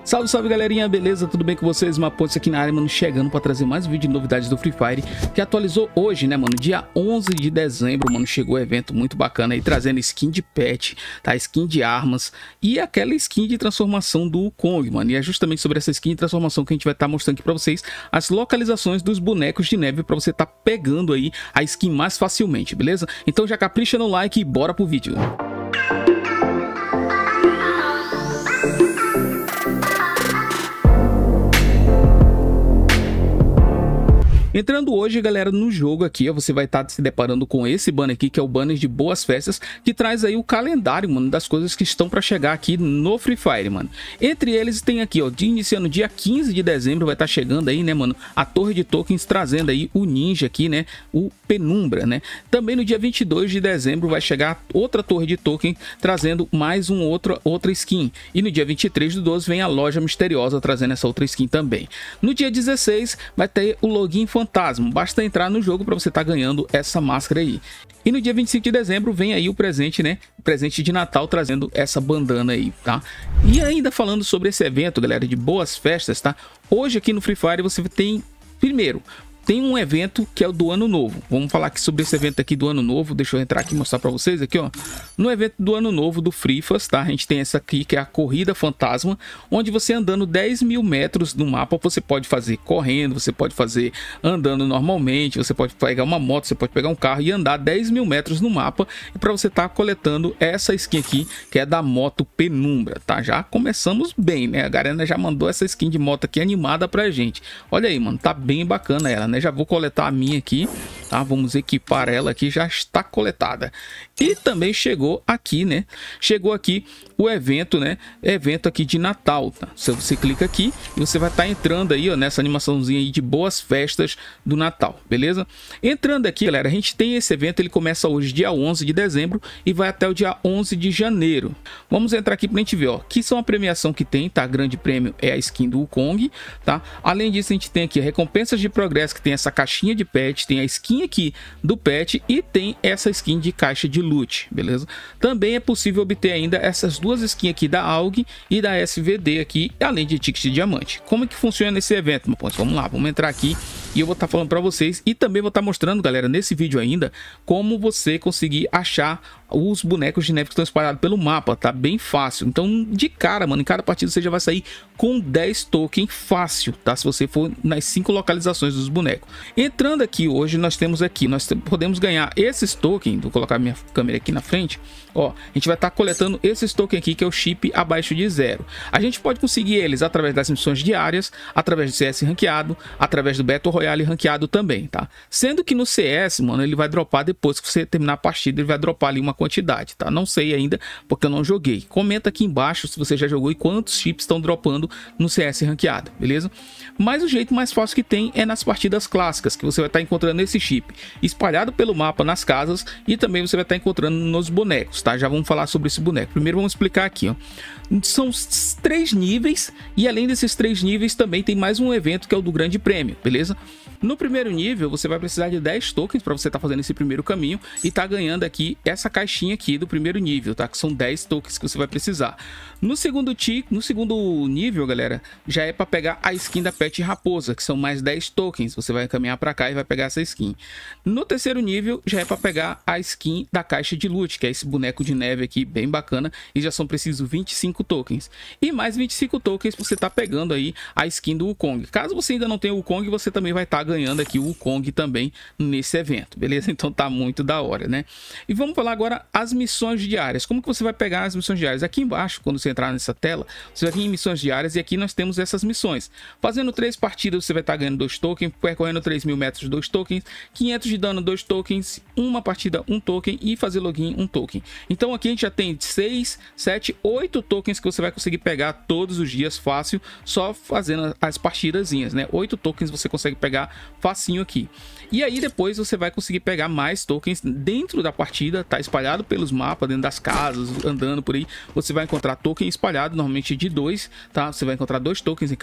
Salve, salve galerinha, beleza? Tudo bem com vocês? Mapontes aqui na área, mano, chegando pra trazer mais um vídeo de novidades do Free Fire, que atualizou hoje, né, mano? Dia 11 de dezembro, mano, chegou um evento muito bacana aí, trazendo skin de pet, tá? Skin de armas e aquela skin de transformação do Kong, mano. E é justamente sobre essa skin de transformação que a gente vai estar mostrando aqui pra vocês as localizações dos bonecos de neve pra você tá pegando aí a skin mais facilmente, beleza? Então já capricha no like e bora pro vídeo. Entrando hoje, galera, no jogo aqui, ó, você vai estar se deparando com esse banner aqui, que é o banner de Boas Festas, que traz aí o calendário, mano, das coisas que estão para chegar aqui no Free Fire, mano. Entre eles tem aqui, ó, iniciando dia 15 de dezembro, vai estar chegando aí, né, mano, a torre de tokens, trazendo aí o ninja aqui, né, o Penumbra, né. Também no dia 22 de dezembro vai chegar outra torre de token, trazendo mais outra skin. E no dia 23 do 12 vem a loja misteriosa, trazendo essa outra skin também. No dia 16 vai ter o login fantasma, basta entrar no jogo para você estar ganhando essa máscara aí. E no dia 25 de dezembro vem aí o presente, né? O presente de Natal, trazendo essa bandana aí, tá? E ainda falando sobre esse evento, galera, de Boas Festas, tá? Hoje aqui no Free Fire você tem, primeiro, tem um evento que é o do Ano Novo. Vamos falar aqui sobre esse evento aqui do Ano Novo. Deixa eu entrar aqui e mostrar para vocês aqui, ó. No evento do Ano Novo do Frifas, tá? A gente tem essa aqui que é a Corrida Fantasma, onde você andando 10.000 metros no mapa, você pode fazer correndo, você pode fazer andando normalmente, você pode pegar uma moto, você pode pegar um carro e andar 10.000 metros no mapa, e para você estar coletando essa skin aqui, que é da moto Penumbra, tá? Já começamos bem, né? A Garena já mandou essa skin de moto aqui animada pra gente. Olha aí, mano, tá bem bacana ela, né? Já vou coletar a minha aqui, tá? Vamos equipar ela aqui, já está coletada. E também chegou aqui, né? Chegou aqui o evento, né? Evento aqui de Natal, tá? Você clica aqui e você vai estar entrando aí, ó, nessa animaçãozinha aí de Boas Festas do Natal, beleza? Entrando aqui, galera, a gente tem esse evento, ele começa hoje, dia 11 de dezembro, e vai até o dia 11 de janeiro. Vamos entrar aqui pra gente ver, ó, que são a premiação que tem, tá? Grande prêmio é a skin do Kong, tá? Além disso, a gente tem aqui recompensas de progresso, que tem essa caixinha de pet, tem a skin aqui do pet e tem essa skin de caixa de loot, beleza? Também é possível obter ainda essas duas skins aqui da AUG e da SVD aqui, além de ticket de diamante. Como é que funciona esse evento, meu ponto? Vamos lá, vamos entrar aqui e eu vou estar falando para vocês, e também vou estar mostrando, galera, nesse vídeo ainda, como você conseguir achar os bonecos de neve que estão espalhados pelo mapa, tá? Bem fácil. Então, de cara, mano, em cada partida você já vai sair com 10 tokens fácil, tá? Se você for nas 5 localizações dos bonecos. Entrando aqui hoje, nós temos aqui, nós podemos ganhar esses tokens, vou colocar minha câmera aqui na frente, ó, a gente vai estar coletando esses tokens aqui, que é o chip abaixo de 0. A gente pode conseguir eles através das missões diárias, através do CS ranqueado, através do Battle Royale ranqueado também, tá? Sendo que no CS, mano, ele vai dropar depois que você terminar a partida, ele vai dropar ali uma quantidade, tá? Não sei ainda, porque eu não joguei. Comenta aqui embaixo se você já jogou e quantos chips estão dropando no CS ranqueado, beleza? Mas o jeito mais fácil que tem é nas partidas clássicas, que você vai estar encontrando esse chip espalhado pelo mapa nas casas, e também você vai estar encontrando nos bonecos, tá? Já vamos falar sobre esse boneco. Primeiro vamos explicar aqui, ó. São 3 níveis, e além desses 3 níveis também tem mais um evento que é o do Grande Prêmio, beleza? No primeiro nível você vai precisar de 10 tokens para você estar fazendo esse primeiro caminho e tá ganhando aqui essa caixinha aqui do primeiro nível, tá? Que são 10 tokens que você vai precisar. No segundo nível, galera, já é para pegar a skin da Pet Raposa, que são mais 10 tokens. Você vai caminhar para cá e vai pegar essa skin. No terceiro nível já é para pegar a skin da caixa de loot, que é esse boneco de neve aqui, bem bacana, e já são precisos 25 tokens. E mais 25 tokens você tá pegando aí a skin do Wukong. Caso você ainda não tenha o Wukong, você também vai estar ganhando aqui o Wukong também nesse evento, beleza? Então tá muito da hora, né? E vamos falar agora as missões diárias. Como que você vai pegar as missões diárias? Aqui embaixo, quando você entrar nessa tela, você vai vir em missões diárias, e aqui nós temos essas missões. Fazendo 3 partidas você vai estar ganhando 2 tokens, percorrendo 3.000 metros 2 tokens, 500 de dano 2 tokens, uma partida 1 token e fazer login 1 token. Então aqui a gente já tem 6, 7, 8 tokens que você vai conseguir pegar todos os dias fácil, só fazendo as partidazinhas, né? 8 tokens você consegue pegar facinho aqui. E aí depois você vai conseguir pegar mais tokens dentro da partida, tá espalhado pelos mapas, dentro das casas, andando por aí. Você vai encontrar token espalhado, normalmente de 2, tá? Você vai encontrar 2 tokens em cada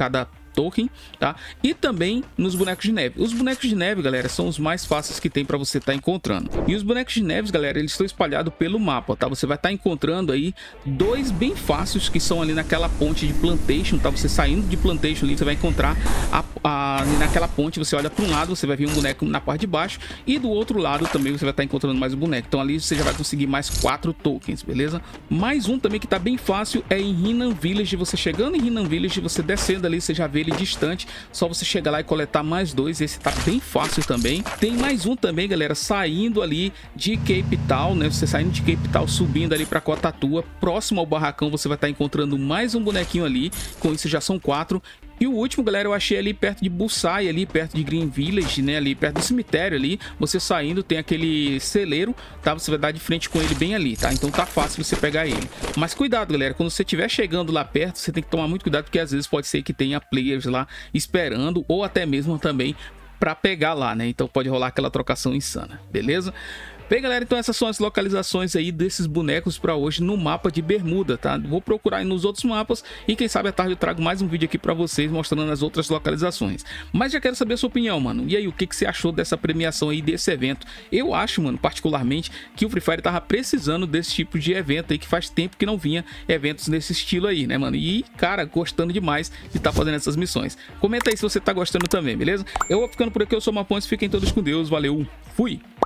token, tá? E também nos bonecos de neve. Os bonecos de neve, galera, são os mais fáceis que tem para você estar encontrando. E os bonecos de neve, galera, eles estão espalhados pelo mapa, tá? Você vai estar encontrando aí 2 bem fáceis que são ali naquela ponte de Plantation, tá? Você saindo de Plantation ali, você vai encontrar naquela ponte, você olha para um lado, você vai ver um boneco na parte de baixo e do outro lado também você vai estar encontrando mais um boneco. Então ali você já vai conseguir mais 4 tokens, beleza? Mais um também que tá bem fácil é em Hinnan Village. Você chegando em Hinnan Village, você descendo ali, você já vê ele distante, só você chegar lá e coletar mais 2. Esse tá bem fácil também. Tem mais um também, galera, saindo ali de Cape Town, né? Você saindo de Cape Town, subindo ali para Kotatua, próximo ao barracão, você vai estar encontrando mais um bonequinho ali. Com isso já são 4. E o último, galera, eu achei ali perto de Busai, ali perto de Green Village, né? Ali perto do cemitério ali. Você saindo, tem aquele celeiro, tá? Você vai dar de frente com ele bem ali, tá? Então tá fácil você pegar ele. Mas cuidado, galera, quando você estiver chegando lá perto, você tem que tomar muito cuidado, porque às vezes pode ser que tenha players lá esperando, ou até mesmo também para pegar lá, né? Então pode rolar aquela trocação insana, beleza? Bem, galera, então essas são as localizações aí desses bonecos para hoje no mapa de Bermuda, tá? Vou procurar aí nos outros mapas e quem sabe à tarde eu trago mais um vídeo aqui para vocês mostrando as outras localizações. Mas já quero saber a sua opinião, mano. E aí, o que você achou dessa premiação aí, desse evento? Eu acho, mano, particularmente, que o Free Fire tava precisando desse tipo de evento aí, que faz tempo que não vinha eventos nesse estilo aí, né, mano? E, cara, gostando demais de estar fazendo essas missões. Comenta aí se você tá gostando também, beleza? Eu vou ficando por aqui, eu sou o Mapontes, fiquem todos com Deus, valeu, fui!